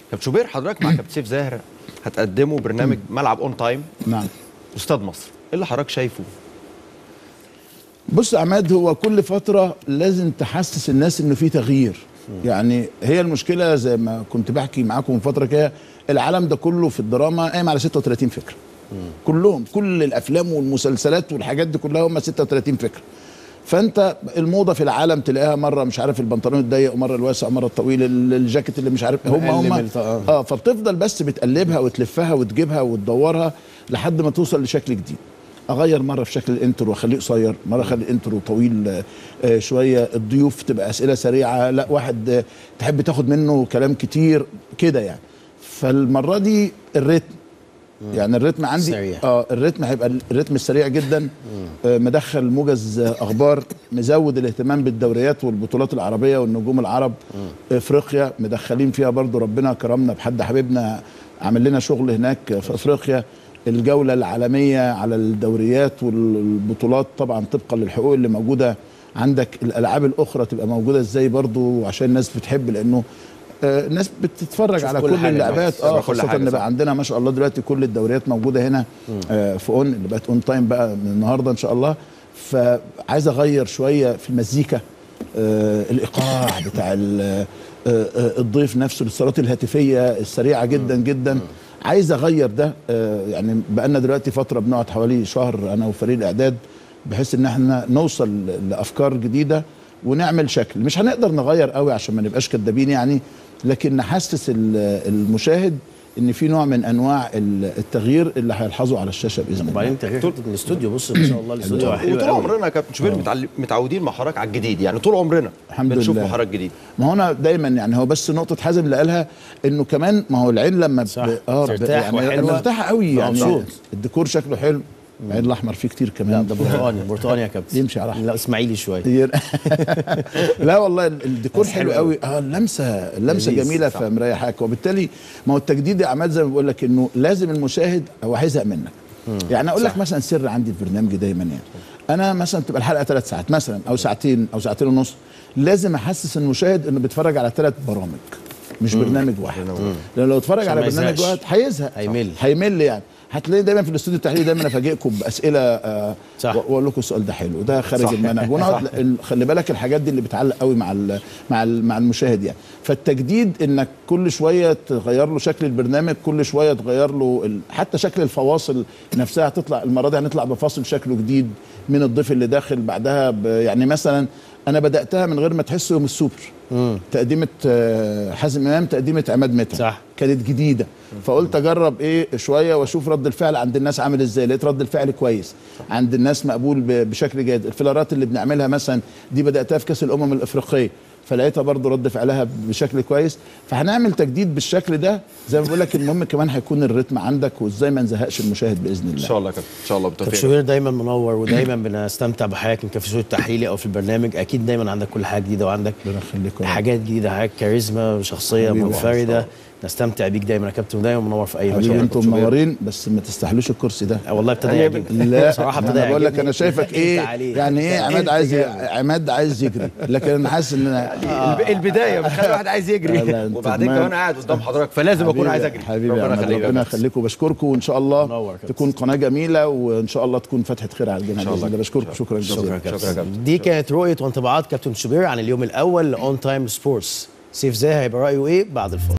كابتن شوبير، حضرتك مع كابتن سيف زاهر هتقدموا برنامج ملعب اون تايم. نعم. استاد مصر، ايه اللي حضرتك شايفه؟ بص يا عماد، هو كل فتره لازم تحسس الناس انه في تغيير. يعني هي المشكله زي ما كنت بحكي معاكم من فتره كده، العالم ده كله في الدراما قايم على 36 فكره. كلهم، كل الافلام والمسلسلات والحاجات دي كلها هم 36 فكره. فانت الموضه في العالم تلاقيها مره مش عارف البنطلون الضيق ومره الواسع ومره الطويل، الجاكيت اللي مش عارف هم فبتفضل بس بتقلبها وتلفها وتجيبها وتدورها لحد ما توصل لشكل جديد. اغير مره في شكل الانترو واخليه قصير، مره اخلي الانترو طويل شويه، الضيوف تبقى اسئله سريعه، لا واحد تحب تاخد منه كلام كتير كده يعني. فالمره دي الريتم، يعني الريتم عندي سريع. الريتم هيبقى الريتم السريع جدا. مدخل موجز اخبار، مزود الاهتمام بالدوريات والبطولات العربيه والنجوم العرب. افريقيا مدخلين فيها برضو، ربنا كرمنا بحد حبيبنا عمل لنا شغل هناك في افريقيا. الجوله العالميه على الدوريات والبطولات طبعا طبقا للحقوق اللي موجوده عندك. الالعاب الاخرى تبقى موجوده ازاي برضو عشان الناس بتحب، لانه الناس بتتفرج على كل اللعبات. خاصه ان بقى عندنا ما شاء الله دلوقتي كل الدوريات موجوده هنا في اون، اللي بقت اون تايم بقى من النهارده ان شاء الله. فعايز اغير شويه في المزيكا، الايقاع بتاع الضيف نفسه، الاتصالات الهاتفيه السريعه جدا جدا. عايز اغير ده. يعني بقى لنا دلوقتي فتره بنقعد حوالي شهر انا وفريق الاعداد بحيث ان احنا نوصل لافكار جديده ونعمل شكل. مش هنقدر نغير قوي عشان ما نبقاش كدابين يعني، لكن نحسس المشاهد ان في نوع من انواع التغيير اللي هيلحظه على الشاشه باذن الله. وبعدين تغيير من الاستوديو، بص ما شاء الله الاستوديو حلو وطول عمرنا يا كابتن شوبير متعودين مع حضرتك على الجديد، يعني طول عمرنا الحمد بنشوف لله حضرتك جديد. ما هو انا دايما يعني هو بس نقطه حازم اللي قالها انه كمان ما هو العين لما ترتاح يعني مرتاحه قوي يعني مبسوط. الديكور شكله حلو. العين الاحمر فيه كتير كمان. لا ده برتقاني، برتقاني يا كابتن. يمشي على لا اسماعيلي شويه. لا والله الديكور حلو قوي. اللمسه جميله في مرايه حاجه. وبالتالي ما هو التجديد يا عماد زي ما بقول لك انه لازم المشاهد هو هيزهق منك. يعني اقول لك مثلا سر عندي في برنامجي دايما، يعني انا مثلا تبقى الحلقه 3 ساعات مثلا او ساعتين او ساعتين ونص، لازم احسس المشاهد انه بيتفرج على 3 برامج مش برنامج واحد. لان لو اتفرج على برنامج واحد هيزهق، هيمل يعني. هتلاقي دايما في الاستوديو التحليلي دايما افاجئكم باسئله واقول لكم السؤال ده حلو وده خارج المنهج، ونقعد خلي بالك الحاجات دي اللي بتعلق قوي مع المشاهد يعني. فالتجديد انك كل شويه تغير له شكل البرنامج، كل شويه تغير له حتى شكل الفواصل نفسها. هتطلع المره دي هنطلع بفاصل شكله جديد من الضيف اللي داخل بعدها يعني مثلا انا بداتها من غير ما تحس يوم السوبر. تقديمه حازم امام، تقديمه عماد متعب، كانت جديده. فقلت اجرب ايه شويه واشوف رد الفعل عند الناس عامل ازاي. لقيت رد الفعل كويس عند الناس، مقبول بشكل جيد. الفيلرات اللي بنعملها مثلا دي بداتها في كاس الامم الافريقيه، فلقيتها برضو رد فعلها بشكل كويس. فهنعمل تجديد بالشكل ده زي ما بقول لك. المهم كمان هيكون الريتم عندك وازاي ما نزهقش المشاهد باذن الله. ان شاء الله يا كابتن، ان شاء الله بالتوفيق. كابتن شوبير دايما منور ودايما بنستمتع بحياتك في الاستوديو التحليلي او في البرنامج. اكيد دايما عندك كل حاجه جديده وعندك حاجات جديده، حاجات كاريزما وشخصيه منفرده. نستمتع بيك دايما يا كابتن، ودايما منور في اي مكان. انتم منورين، بس ما تستحلوش الكرسي ده. والله ابتدى يعجبني. لا صراحه ابتدى يعجبني. بقول لك انا شايفك ايه يعني ايه عماد عايز يجري، لكن انا حاسس ان البدايه بتخلي الواحد عايز يجري، وبعدين كمان قاعد قدام حضرتك فلازم اكون عايز اجري. حبيبي ربنا يخليكم وبشكركم، وان شاء الله تكون قناه جميله، وان شاء الله تكون فتحه خير على الجميع باذن الله. بشكركم شكرا جزيلا. دي كانت رؤيه وانطباعات كابتن شوبير عن اليوم الاول لاون تايم سبورتس. سيف زاهر هيبقى رايه ايه بعد الفاصل.